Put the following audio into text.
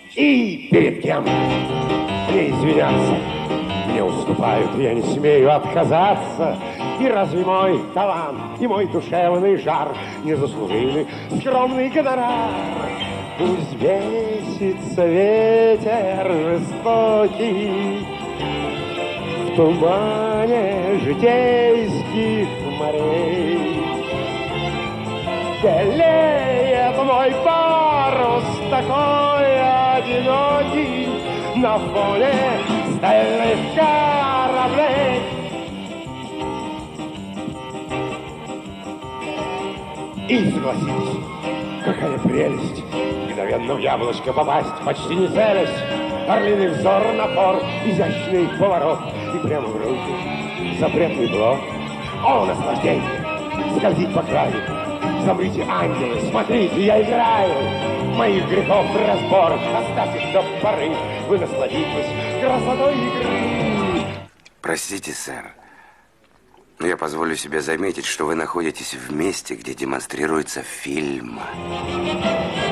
И перед кем мне извиняться? Мне уступают, я не смею отказаться. И разве мой талант и мой душевный жар не заслужили скромный гонорар? Пусть бесится ветер жестокий в тумане житейских морей. Белеет мой парус такой одинокий на фоне стальных кораблей. И согласитесь, какая прелесть мгновенно в яблочко попасть, почти не целясь. Орлиный взор, напор, изящный поворот и прямо в руки запретный блок. О, наслаждение! Скользить по краю. Замрите, ангелы, смотрите, я играю. Моих грехов разбор, оставьте до поры. Вы насладитесь красотой игры. Простите, сэр, но я позволю себе заметить, что вы находитесь в месте, где демонстрируется фильм.